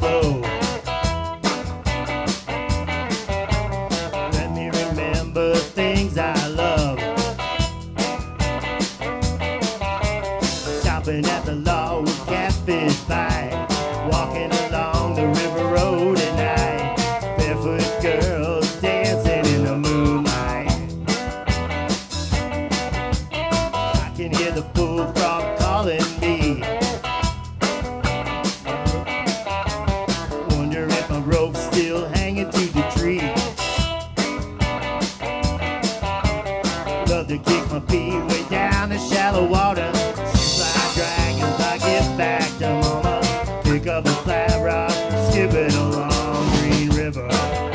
flow. Let me remember things I love. Stopping at the Log Catfish Fight, walking along the river road at night. Barefoot girls dancing in the moonlight. I can hear the bullfrog calling me. Wonder if my rope's still hanging to the tree. Love to kick my feet way down the shallow water. Fly dragons, I get back to mama. Pick up a flat rock, skip it along Green River.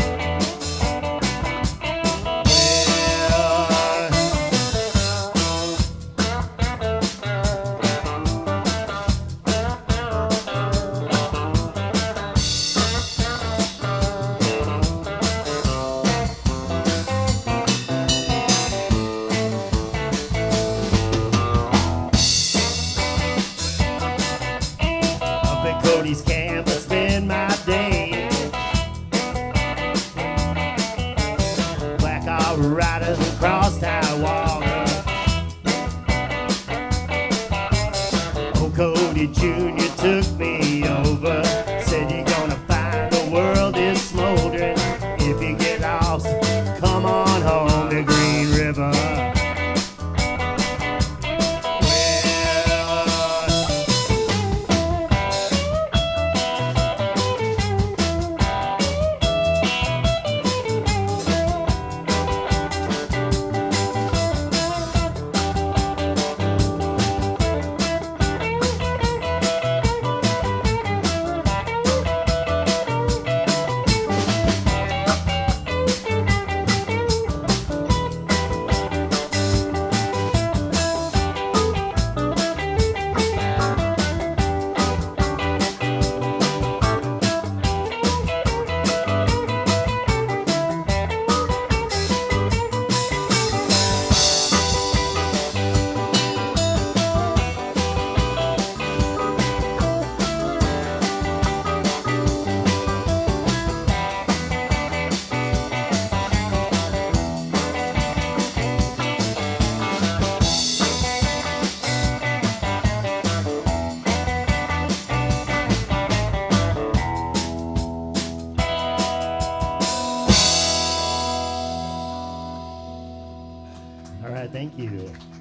Cody's camp, I spend my day. Black Auto riders and cross-tie walkers. Old Cody Jr. took me over. Said you're gonna find the world is smoldering. If you get lost, come on home to Green River. All right, thank you.